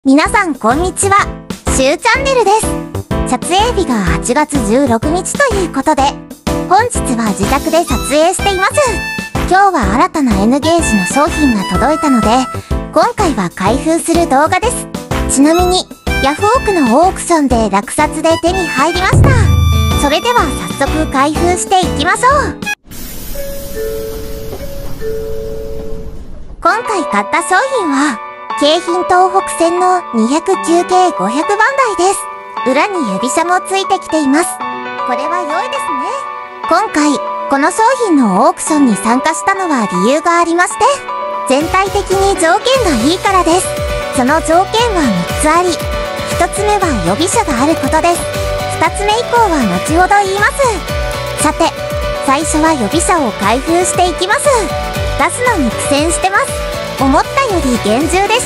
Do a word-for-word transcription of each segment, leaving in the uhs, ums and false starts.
皆さんこんにちは、しゅうチャンネルです。撮影日がはちがつじゅうろくにちということで、本日は自宅で撮影しています。今日は新たな N ゲージの商品が届いたので、今回は開封する動画です。ちなみに、ヤフオクのオークションで落札で手に入りました。それでは早速開封していきましょう。今回買った商品は、京浜東北線のにひゃくきゅうけいごひゃくばんだいです。裏に指車もついてきています。これは良いですね。今回、この商品のオークションに参加したのは理由がありまして、全体的に条件がいいからです。その条件はみっつあり、ひとつめは予備車があることです。ふたつめ以降は後ほど言います。さて、最初は予備車を開封していきます。出すのに苦戦してます。思ったより厳重でした。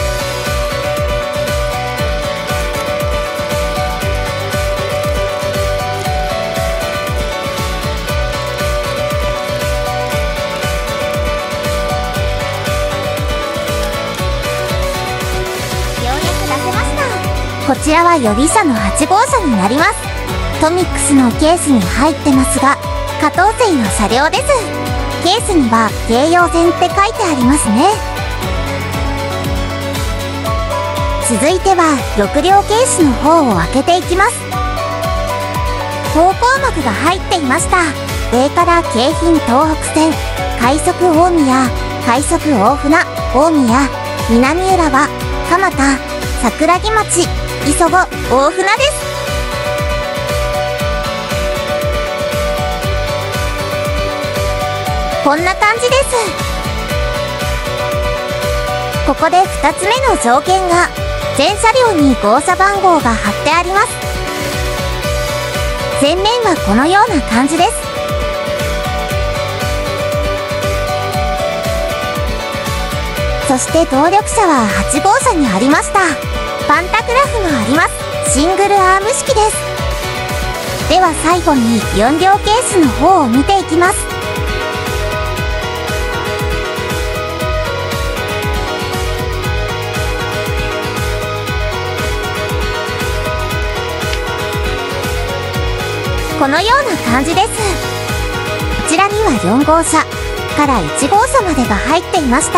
こちらは予備車のはちごうしゃになります。トミックスのケースに入ってますが、加藤製の車両です。ケースには京葉線って書いてありますね。続いてはろくりょうケースの方を開けていきます。方向幕が入っていました。上から京浜東北線、快速大宮、快速大船、大宮、南浦和、蒲田、桜木町、磯子、大船です。こんな感じです。ここでふたつめの条件が、全車両に号車番号が貼ってあります。前面はこのような感じです。そして動力車ははちごうしゃにありました。パンタグラフもあります。シングルアーム式です。では最後によんりょうケースの方を見ていきます。このような感じです。こちらにはよんごうしゃからいちごうしゃまでが入っていました。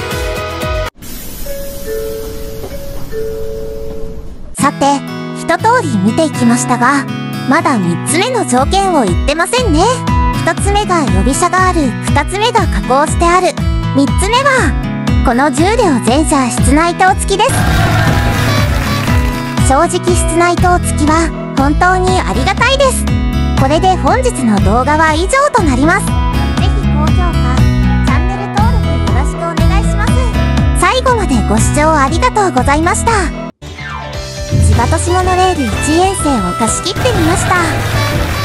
さて、一通り見ていきましたが、まだみっつめの条件を言ってませんね。ひとつめが予備車がある、ふたつめが加工してある、みっつめは、このじゅうりょう全車室内灯付きです。正直室内灯付きは本当にありがたいです。これで本日の動画は以上となります。ぜひ高評価、チャンネル登録よろしくお願いします。最後までご視聴ありがとうございました。千葉都市モノレールいちえんせいを貸し切ってみました。